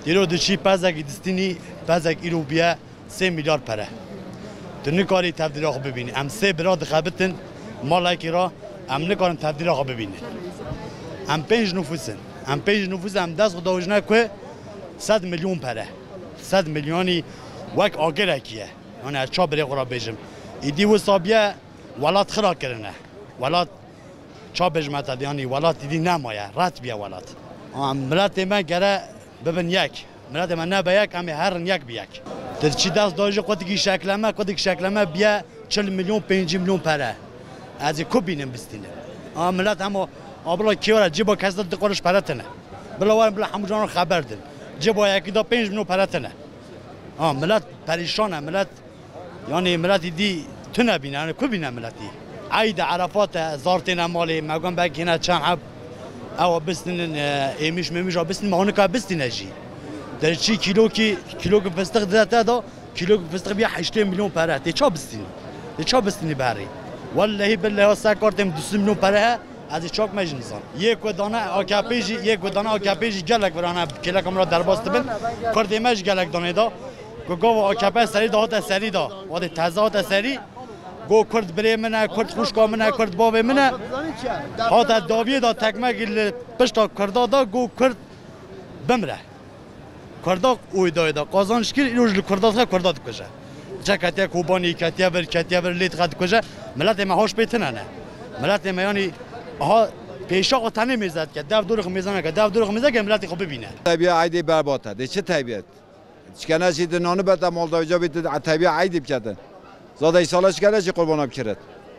ایرو دچی پزک دستینی پزک ایرو بیا 3 میلیارد پره تو نکاری تبدیل آخو ببینی ام 3 براد خبتن مالکی را ام نکارن تبدیل آخو ببینی ام 5 نفوسن ام 5 نفوس ام دست خدا وجنه که 100 میلیون پره 100 میلیونی وک آگره کیه یعنی از چا بری قرار بیجم ایدی و صابیه ولات خرا کرنه ولات چا بجمت یعنی ولات دیدی نمایه رات بیا ولات ملت من گره ببین یک ملت من نه به یک همه هر یک به یک در چی دست داشته قدی شکلمه بیا 40 میلیون 5 میلیون پره از کو بینم بستینه ملت هم آبلا کیوره جیبا کس داد قرش پرتنه بلا همون جان خبر دن جیبا یکی دا 5 میلیون پرتنه ملت پریشانه ملت یعنی ملت دی تو نبینه یعنی کو بینه ملتی عید عرفات زارتین مالی مگم بگینه چند حب او بستن ایمیش میمیش بستن ماهونه که بستن جی در چی کیلو فستق داده دا کیلو فستق بیا 8 میلیون پره تی چا بستنی بری والله بالله ساکارتم 2 میلیون پره از چاک مجنسان یک ودانه آکاپیجی گلک ورانه کلا کامرا درباست بن کردیمش گلک دانه دا گو آکاپی سری دا واد تازه سری گو کرد بری منه کرد خوشکا منه کرد باب منه هات داویه دا تکمه گل پشتا کردا دا گو کرد بمره کردا اویدای دا قازانش کر ایروج کردا کجا چه کتیا کوبانی کتیا ور لیت قد کجا ملت ما هاش بیتنه نه ملت ما یعنی ها پیشا تنه میزد که دورخ میزنه که دورخ میزنه که ملت خوب ببینه طبیعت عیدی برباته ده چه طبیعت چکنه چی دنانه بده مالداویجا بیت طبیعت عیدی بکردن زاده سالش کرده چی قربان بکرد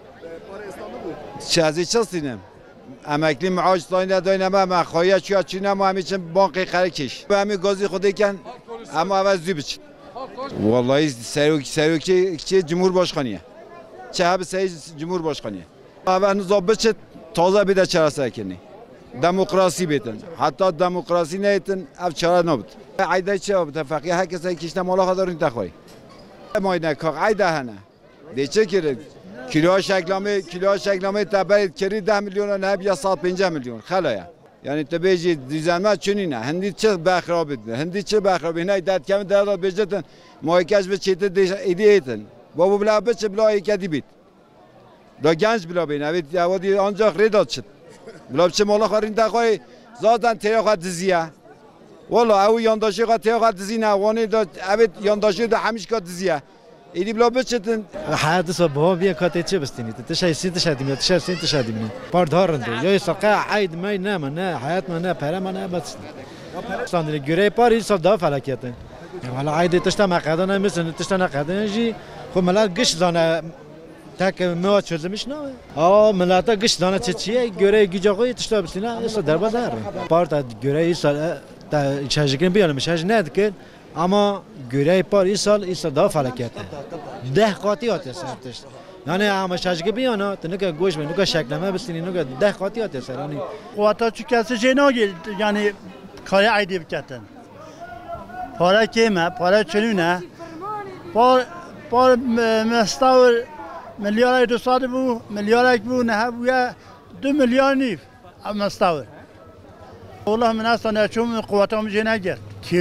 چه ازی چه سینم امکلی معاش داینه ما خواهی چی نمو همیشه بانقی خرکش به همین گازی خودی کن اما عوض دی بچید والله سروکی جمهور باشخانیه چه هب سری جمهور باشخانیه اول نظام بچید تازه بیده چرا سکنی دموکراسی بیتن حتی دموکراسی نیتن اف چرا نبود عیده چه بود فقیه هر کسی کشته مالا خدارون تخوای ماینه کاغ عیده هنه دیچه کرد کیلو شکلامه تبرید کردی 10 میلیون نه بیا 150 میلیون خلایا یعنی تبیجی دیزنما چنینه هندی چه بخراب نه داد کم داد بجتن مایکش به چیت ایدیتن بابو بلا بچه بلا یکی بیت دا گنج بلا بینه وید یوادی آنجا خریداد شد بلا بچه مالا خارین تخوای زادن تیاقات دزیه والا او یانداشی قات تیاقات دزی نه وانی دا اوید یانداشی دا همیش قات دزیه ایدی بلا بچتن حادثه با بیا کاتی چه بستینی تشای سین تشادیمی پاردارنده یا ساقه عید می نه حیات من نه پره من نه بس استاندی گره پاری سال دا فلکیته والا عید تشتا مقدانه مثل تشتا نقدانه جی خو ملت گش زانه تک مواد چرزمیش نه ملت گش زانه چیه گره گیجاقی تشتا بستینه اصلا دربا داره پارت گره ای سال تا چهجگن بیانم چهج ندکن اما گره پار ای سال دا فلکیته 10 قاطی آتی سرتش یعنی اما شجگه بیانا تنکه گوش به نکه شکلمه بستینی نکه 10 قاطی آتی سر یعنی قواتا چی کسی جناگی یعنی کاری عیدی بکتن پاره کیمه پاره چنونه پار مستور میلیارد 200 بو میلیارد بو نه بویا 2 میلیارد نیف مستور والله من اصلا چون قواتام جناگی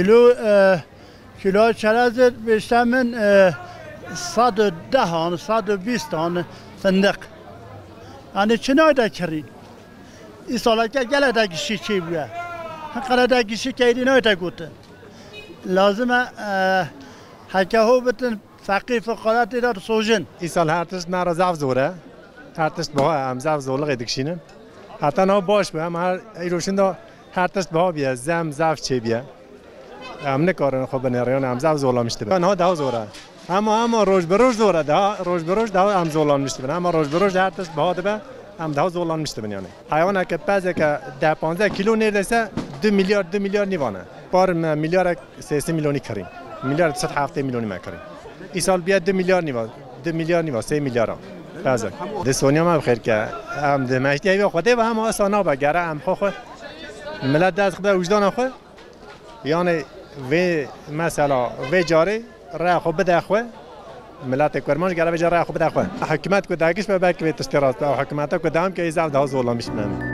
کیلو چرازت بیشتر من 110 آن 120 آن فندق یعنی چنای دا کردی این سالا که گله دا گشی چی بوده قرار دا گشی که ایدی نای دا گوته لازمه حکه ها بتن فقیر فقراتی دا سوژن این سال هر تشت مرا زف زوره هر تشت بها هم زف زولغی دکشینن حتی نه باش به هم هر ایروشن دا هر تشت بها بیا زف چی بیا هم نکارن خوب نریان هم زف زولا میشته به آنها ده زوره اما روز به روز دوره ده هم زولان میشته بن اما روز به روز هر تشت بها ده هم ده زولان میشته بن یعنی حیوان که پزه که 10-15 کیلو نیرسه 2 میلیارد نیوانه بار میلیارد 3 میلیونی کریم میلیارد 7 میلیونی مکریم این سال بیاد 2 میلیارد نیوا 3 میلیارد پزه ده سونیا ما بخیر که هم ده مشتی خودی و هم آسانا بگره هم خو ملت دست خدا وجدان خو یعنی و مثلا و جاری راه خوب بده خو ملت کرمانش گره بجا راه خوب بده خو حکومت کو داگش به بک به تشتراست و حکومت کو دام که ایزاف ده زولان میشنن